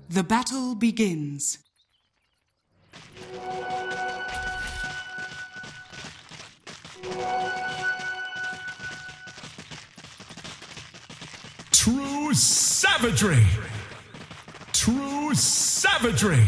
The battle begins. True savagery! True savagery!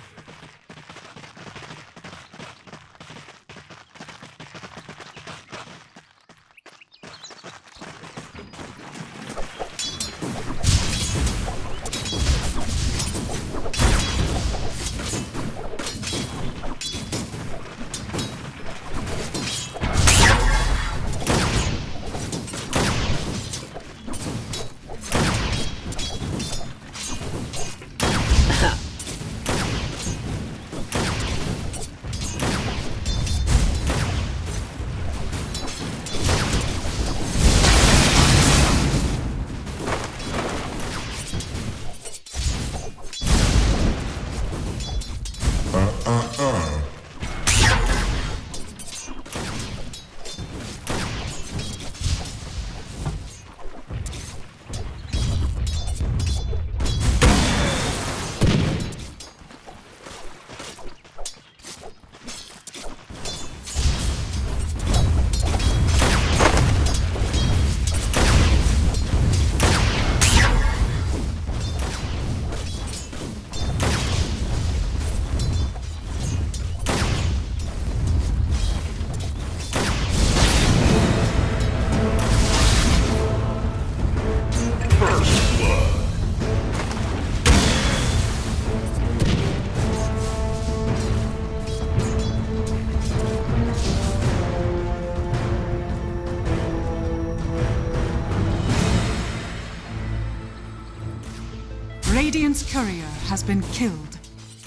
Radiant's courier has been killed.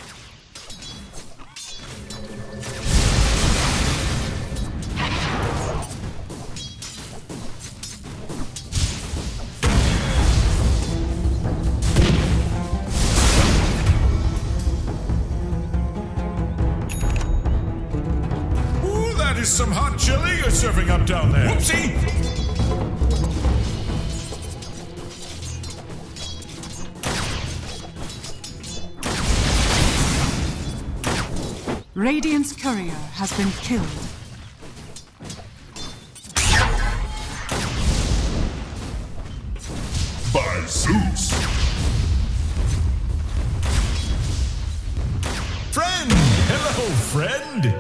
Ooh, that is some hot chili you're serving up down there. Whoopsie! Radiant's courier has been killed. By Zeus! Friend! Hello, friend!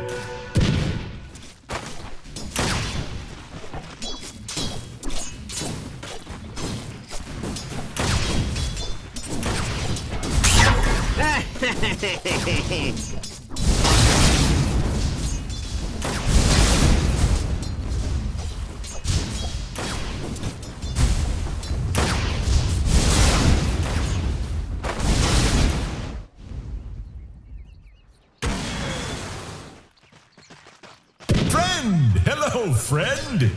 Hello, friend!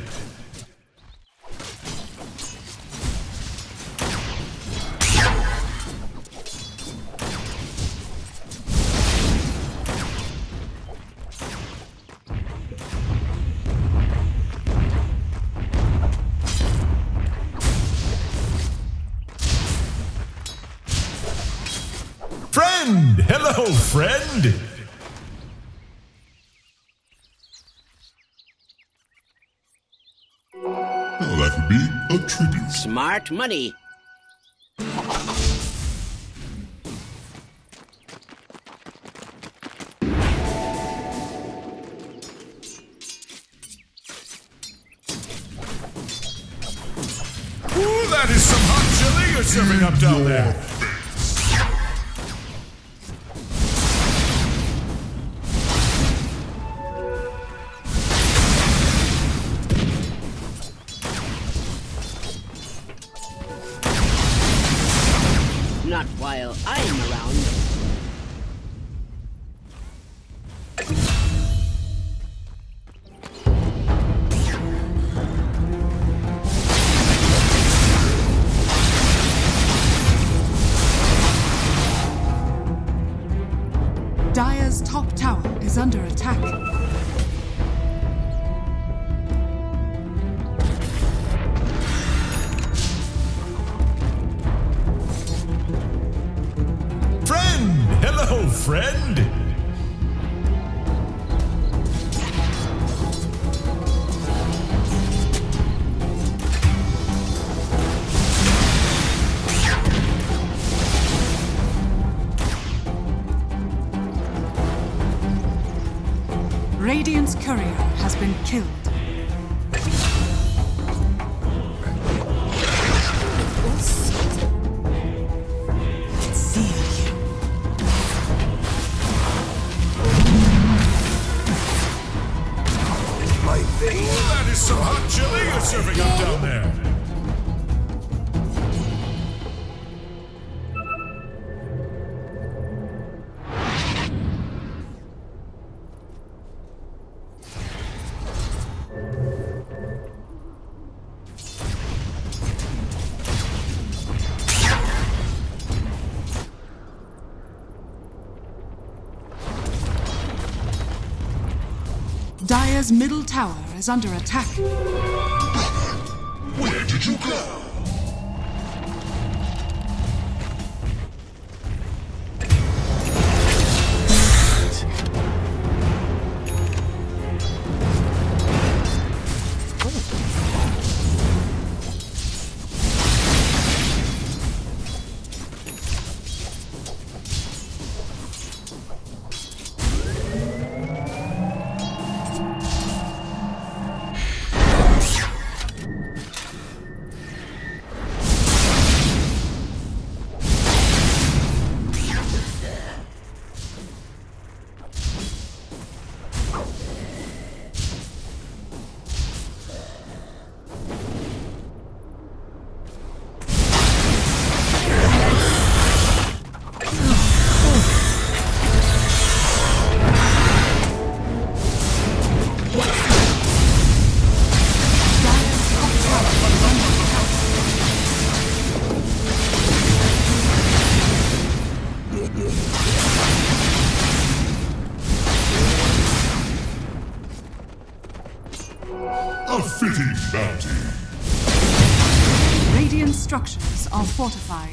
Friend! Hello, friend! That would be a tribute. Smart money. Ooh, that is some hot chili you're serving up down there. Not while I'm around. Dire's top tower is under attack. friend. Radiant's courier has been killed. That is some hot chili you're serving up down there. Dire's middle tower is under attack. Where did you go? A fitting bounty. Radiant structures are fortified.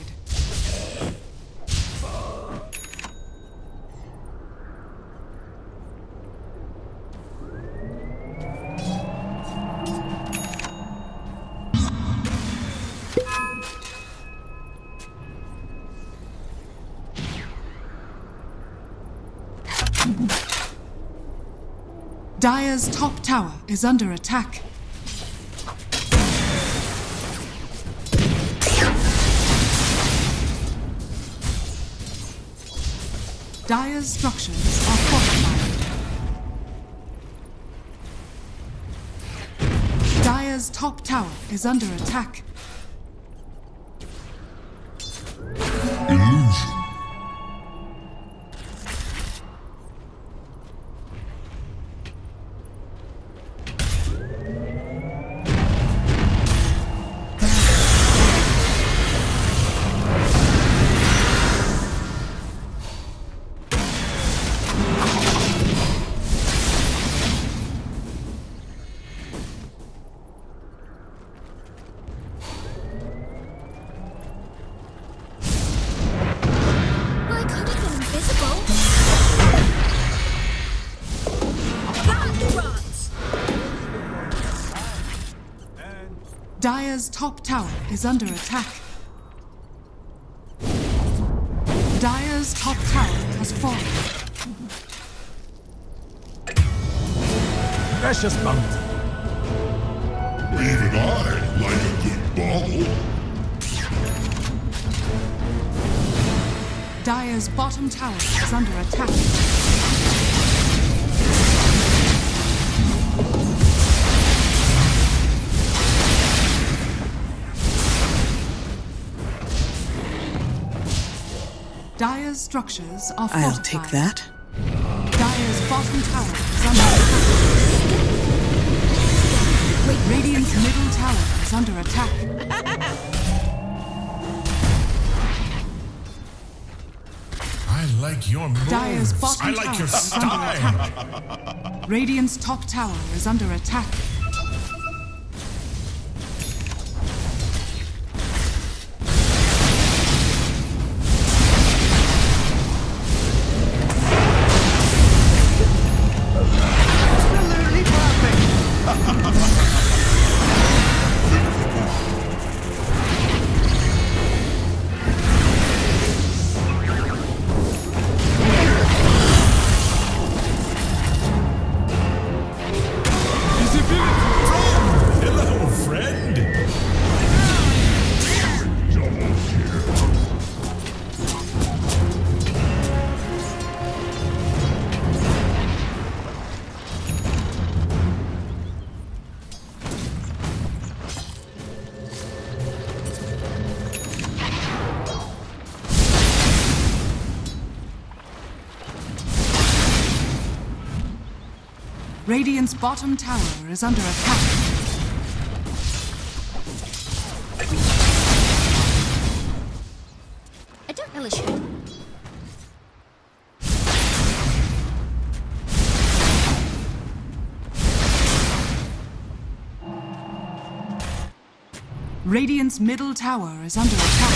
Dire's top tower is under attack. Dire's structures are fortified. Dire's top tower is under attack. Illusion. Dire's top tower is under attack. Dire's top tower has fallen. Precious bounty. Even I like a good bottle. Dire's bottom tower is under attack. Dire's structures are fortified. I'll take that. Dire's bottom tower is under attack. Radiant's middle tower is under attack. I like your moves. Dire's bottom I like tower your is under style. attack. Radiant's top tower is under attack. Radiant's bottom tower is under attack. I don't relish it. Radiant's middle tower is under attack.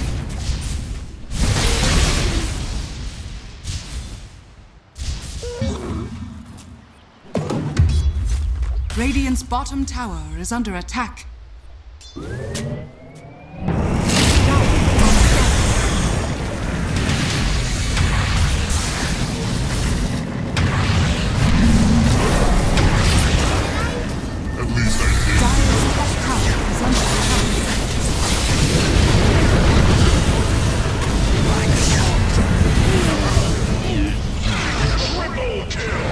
Radiant's bottom tower is under attack. At least I did. Dire's top tower is under attack. Triple kill.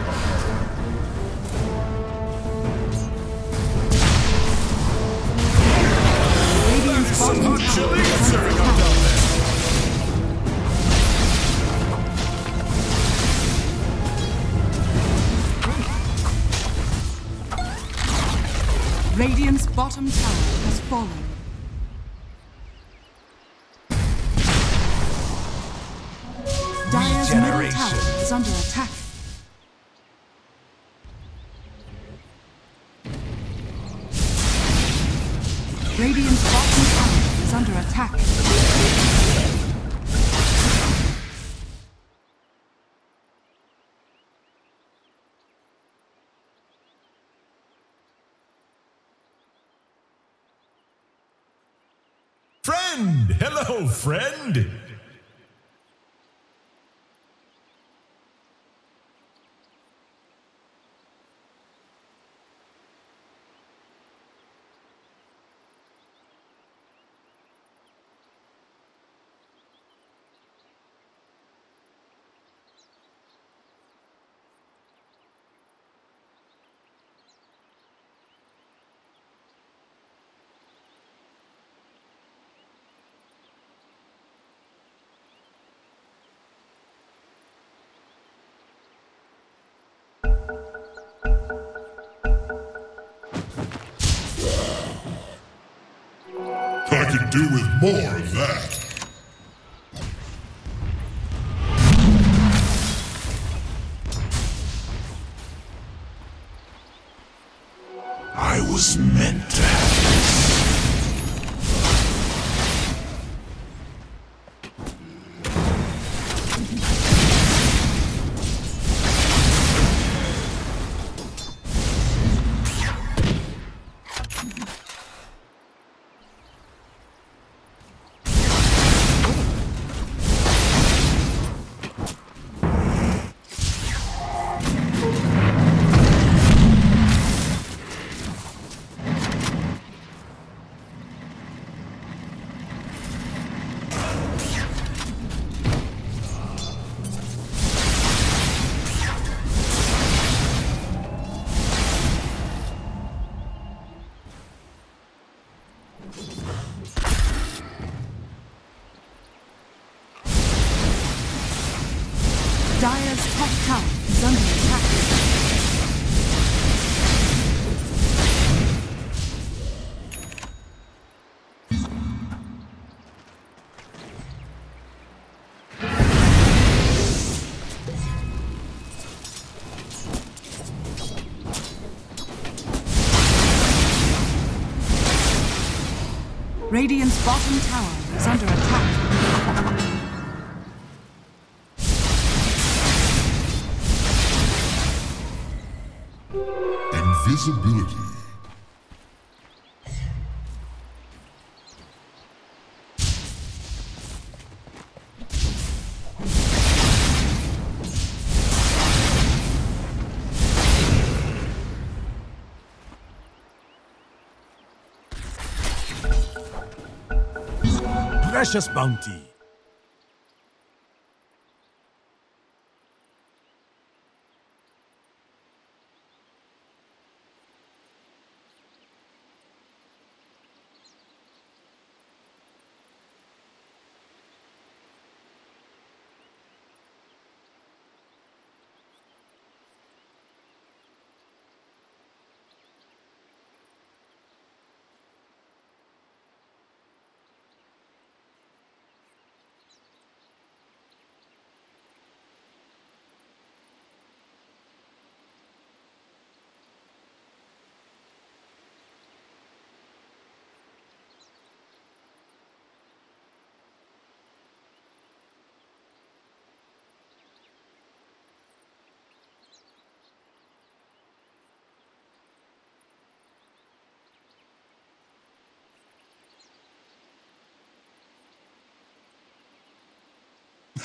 Radiant's Some bottom hot tower chili is you're under serving up attack. down there. Radiant's bottom tower has fallen. Dire's middle tower is under attack. Radiant's bottom tower is under attack. Friend! Hello, friend! I could do with more of that. I was meant to have this. Dire's top tower is under attack. Radiant's bottom tower is under attack. Invisibility. Precious bounty.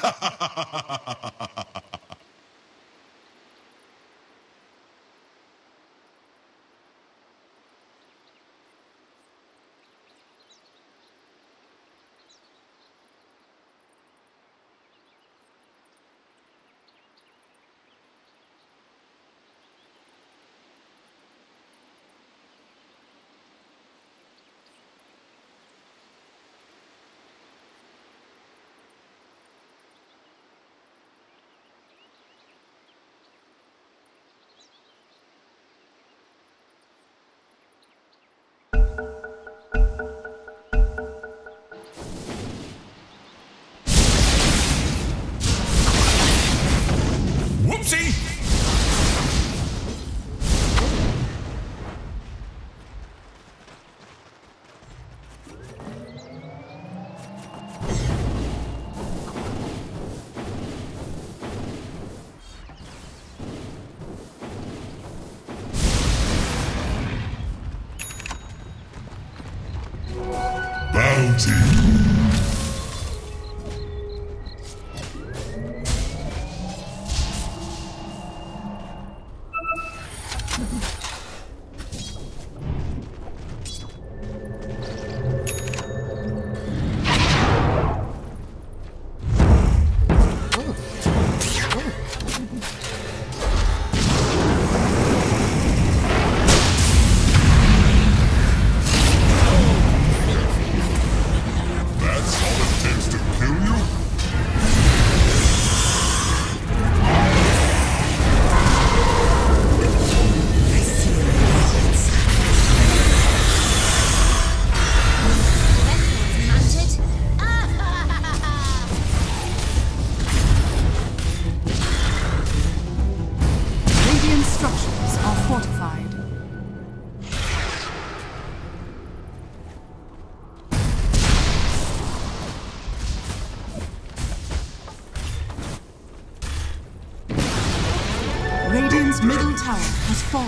Whoopsie! Bounty. That's all it takes to kill you? Radiant structures are fortified. Radiant's middle tower has fallen.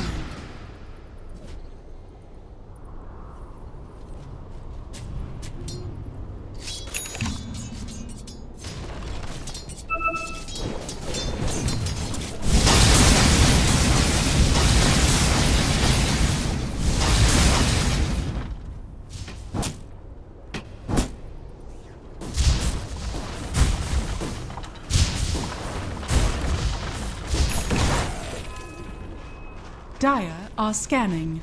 Dire are scanning.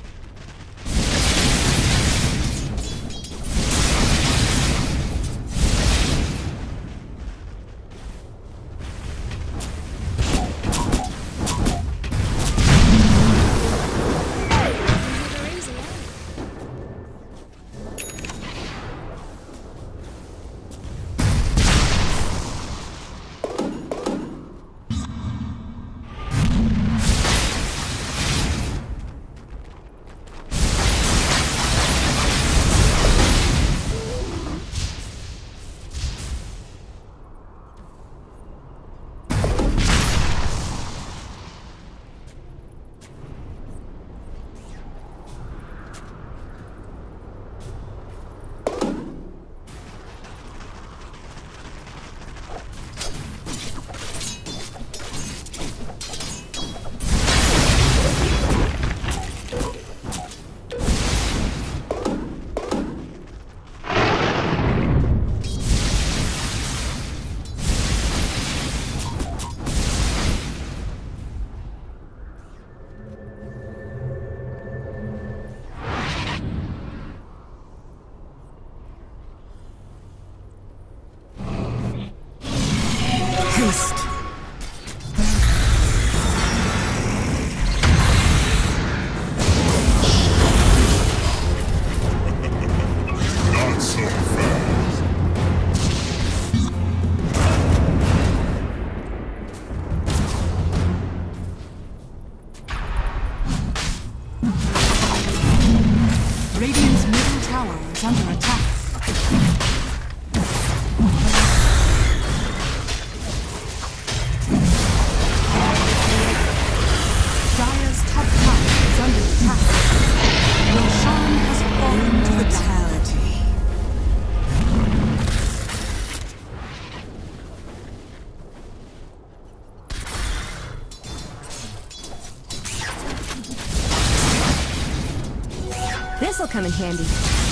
Haste. Not so fast. Radiant's middle tower is under attack. This'll come in handy.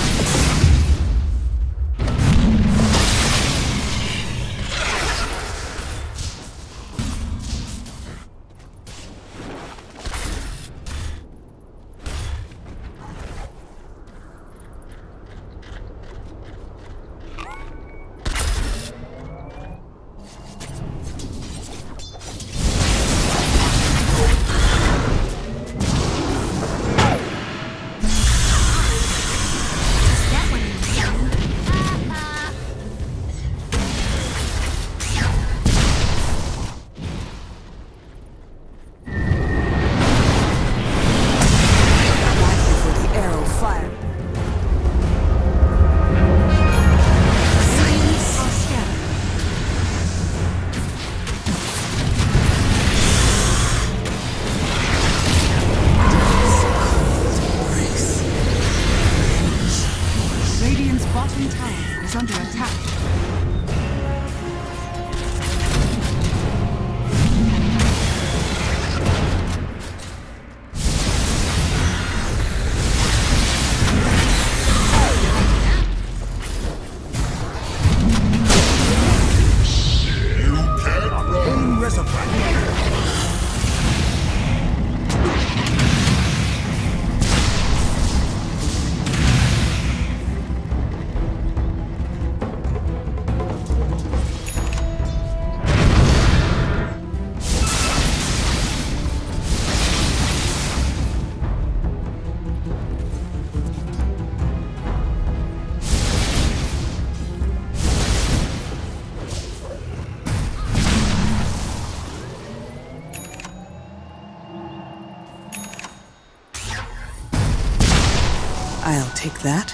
I'll take that.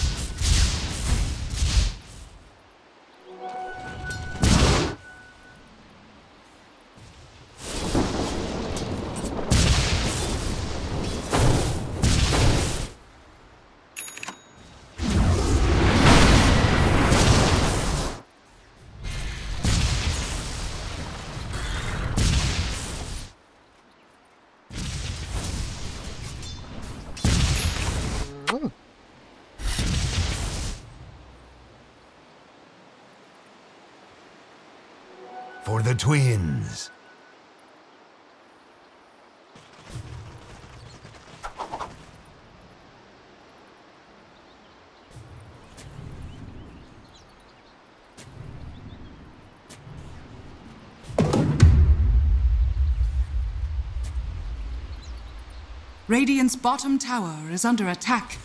For the twins. Radiant's bottom tower is under attack.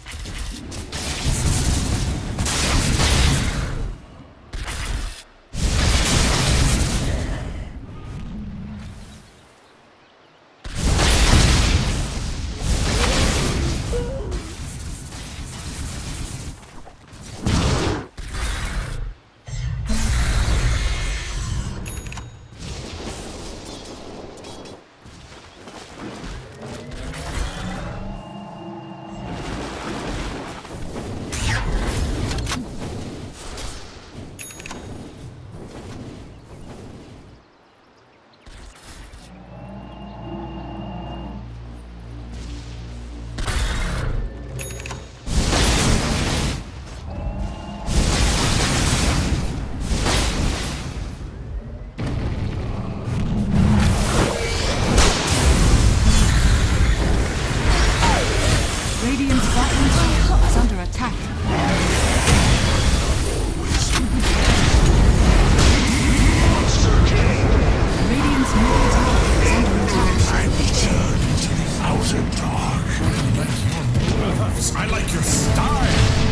I like your style.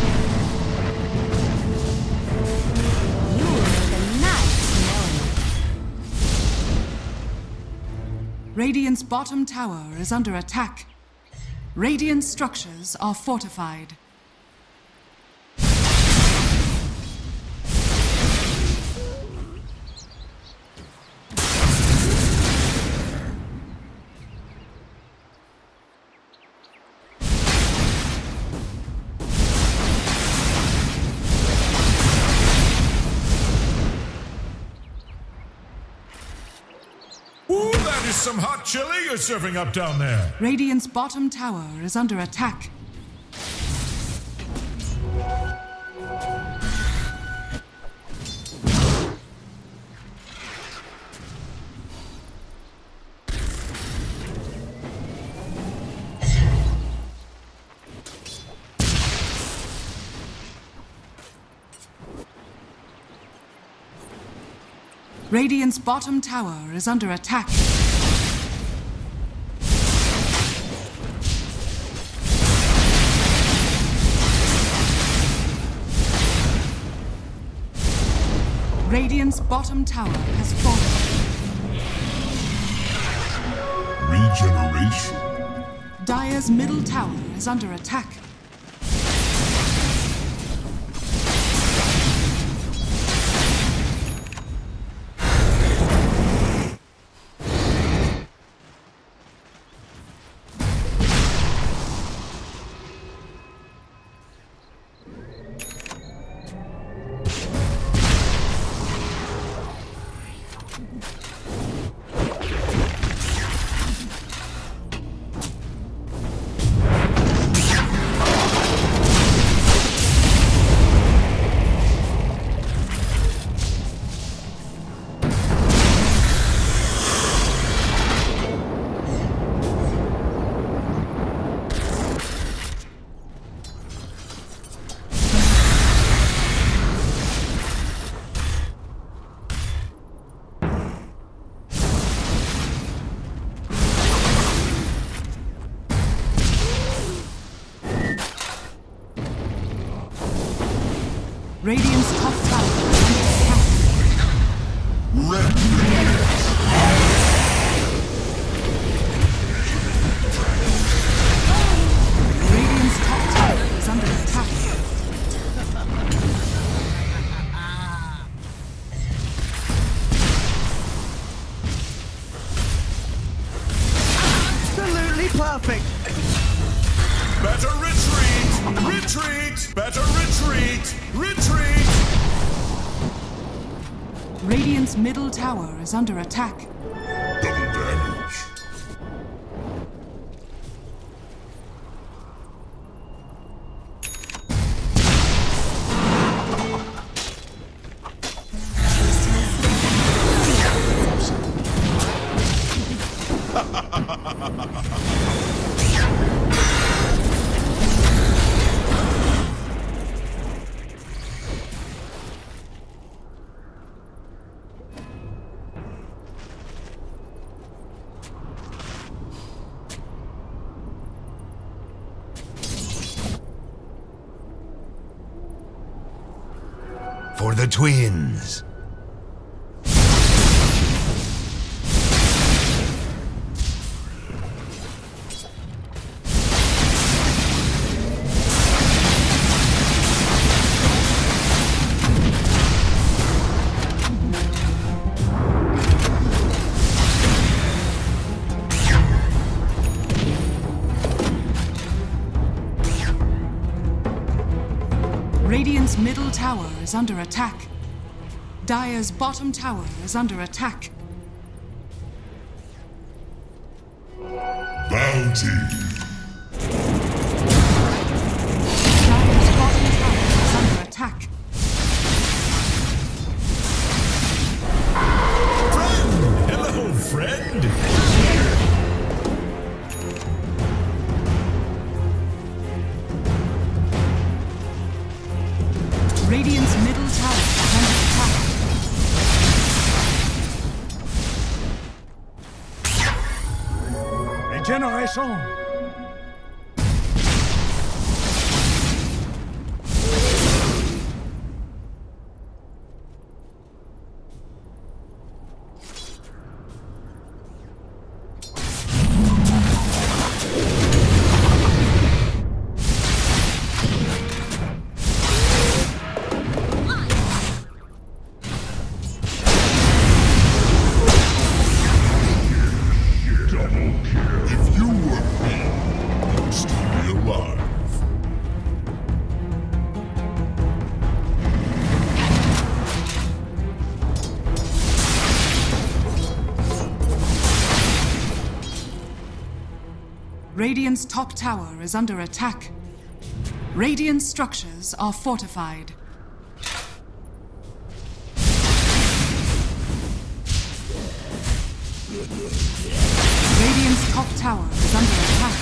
You will make a nice melon. Radiant's bottom tower is under attack. Radiant structures are fortified. Ooh, that is some hot chili you're serving up down there. Radiant's bottom tower is under attack. Radiant's bottom tower is under attack. Radiant's bottom tower has fallen. Regeneration. Dire's middle tower is under attack. Radiant's top tower is under attack. Radiant's top tower is under attack. Absolutely perfect. Better retreat! Retreat! Better retreat! Retreat! Radiant's middle tower is under attack. Double damage. For the twins. Radiant's middle tower is under attack. Dire's bottom tower is under attack. Bounty. Dire's bottom tower is under attack. Hello, friend! Radiant's middle tower is under attack. Regeneration. If you were me, you'd still be alive. Radiant's top tower is under attack. Radiant structures are fortified. Radiant's top tower is under attack.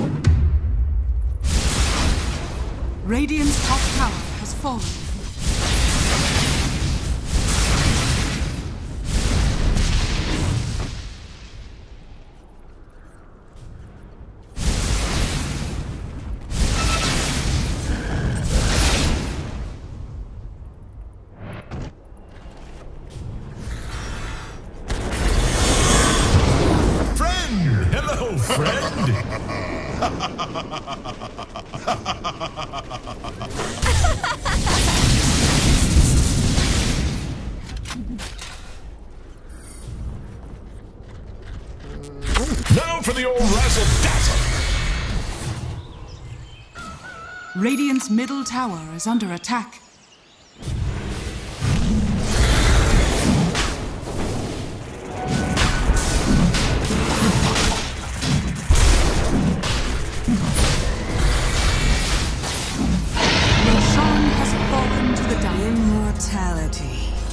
Radiant's top tower has fallen. your razzle-dazzle. Radiant's middle tower is under attack. Roshan has fallen to the dark. Immortality.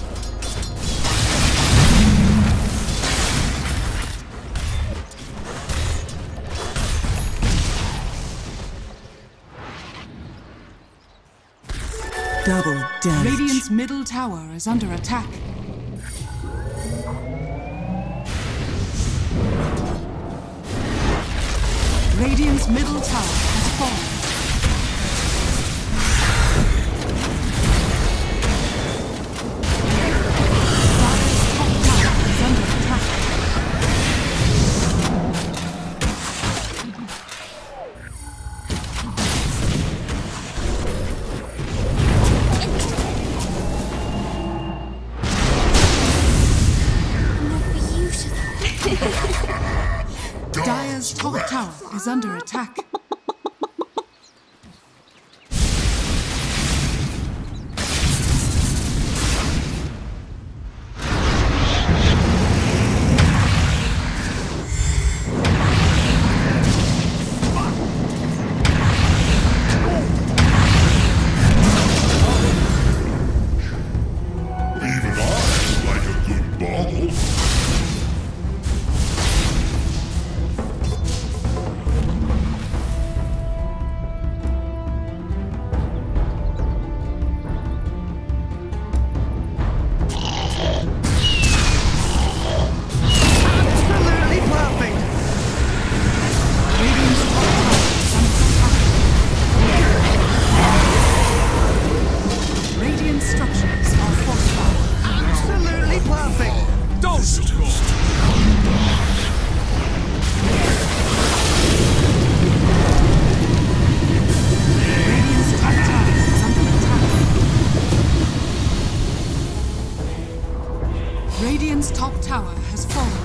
Double damage. Radiant's middle tower is under attack. Radiant's middle tower has fallen. Dire's top tower is under attack. Even I like a good bottle. Absolutely perfect. Radiant's top tower is under attack. Radiant structures are fortified. Absolutely perfect. Radiant's top tower is under attack. Radiant's top tower has fallen.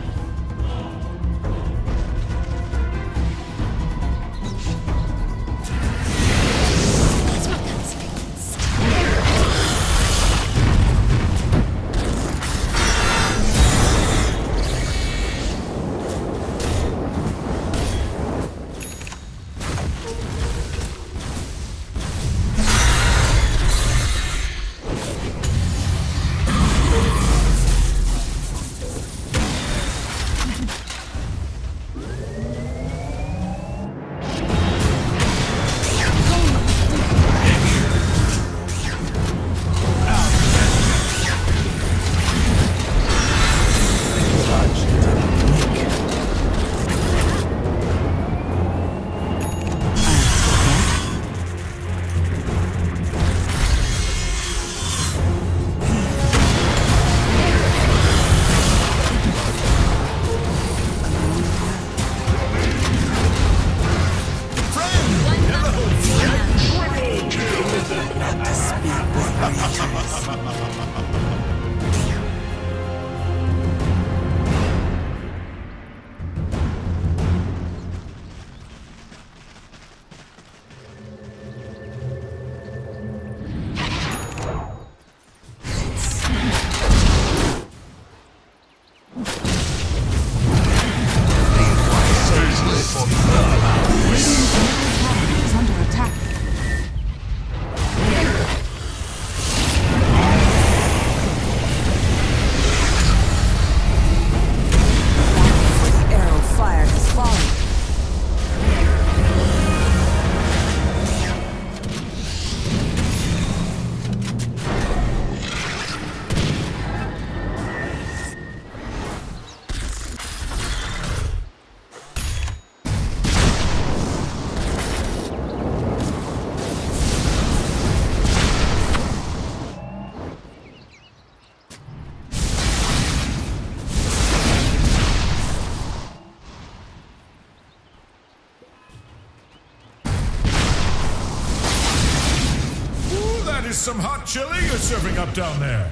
That is some hot chili you're serving up down there.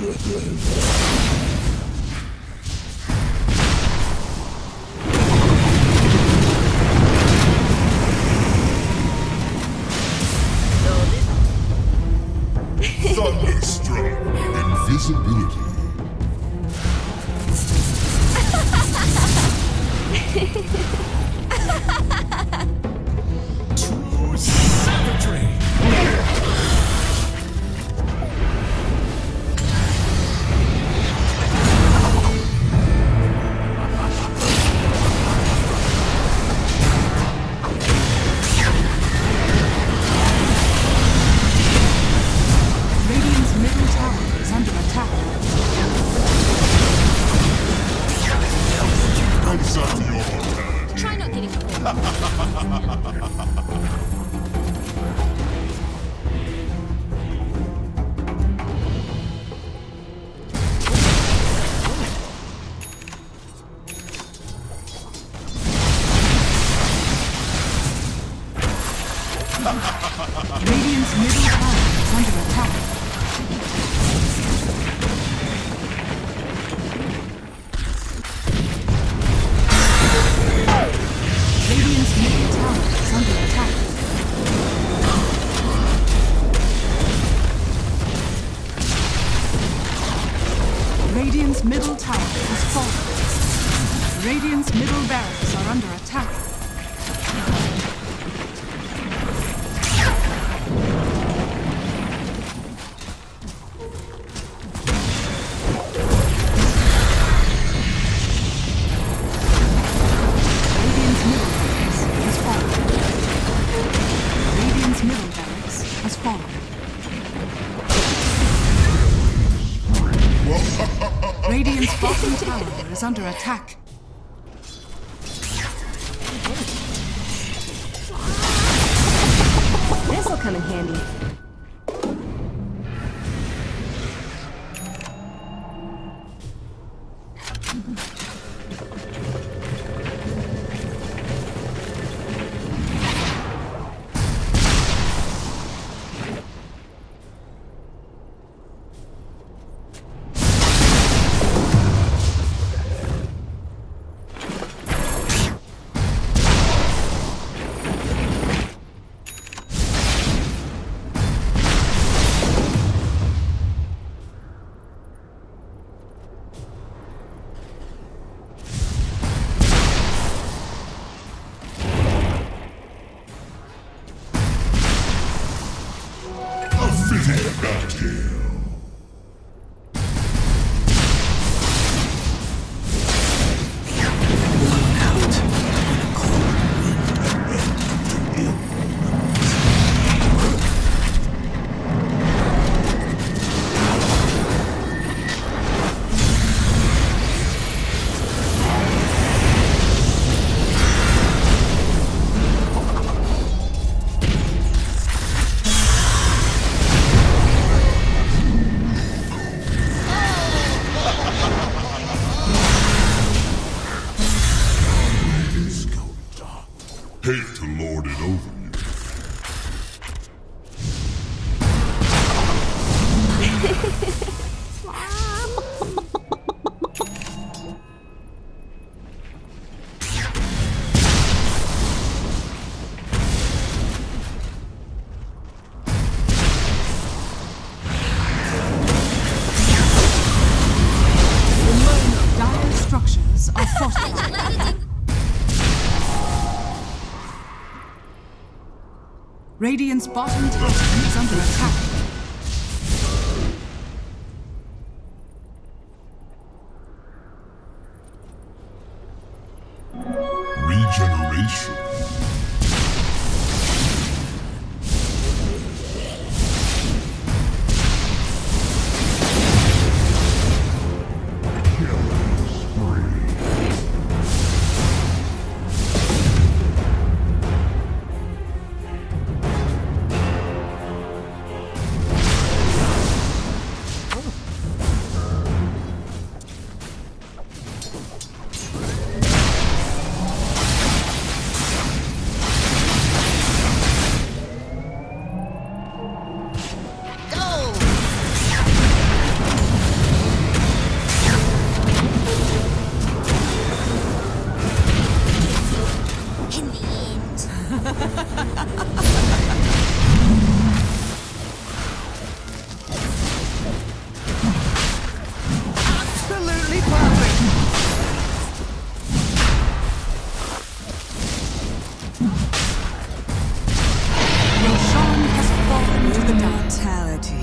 Thunderstruck. Invisibility. To savagery. Radiant's middle tower is under attack. Accept your mortality. Try not getting cold. Radiant's middle tower is under attack. Radiant's middle tower is under attack. Radiant's middle tower has fallen. Radiant's middle barracks are under attack. Radiant's middle barracks has fallen. Radiant's middle barracks has fallen. Radiant's bottom tower is under attack. This'll come in handy. A fitting battle. Hate to lord it over you. Dire structures are fortified. Radiant's bottom tower is under attack. Regeneration. Absolutely perfect. Roshan has fallen to the dark. Brutality.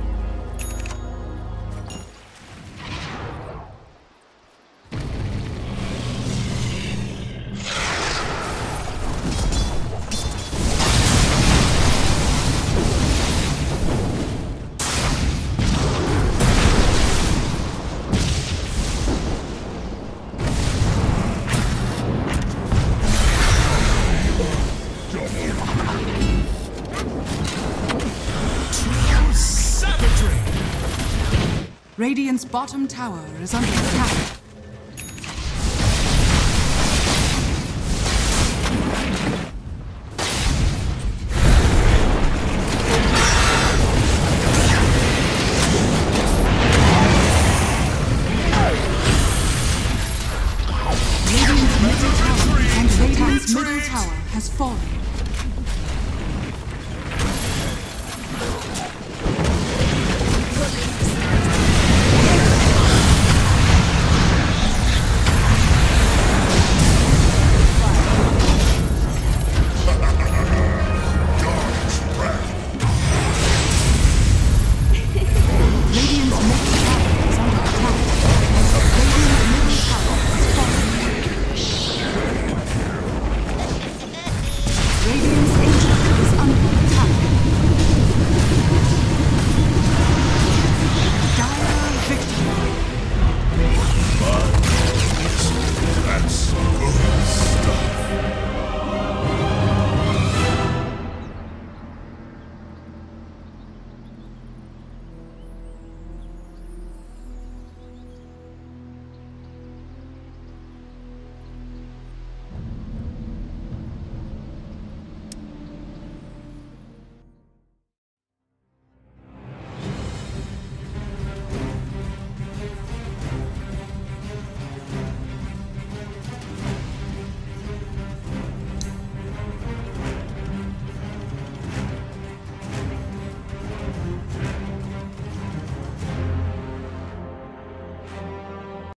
Savagery! Radiant's bottom tower is under attack. Radiant's middle tower has fallen.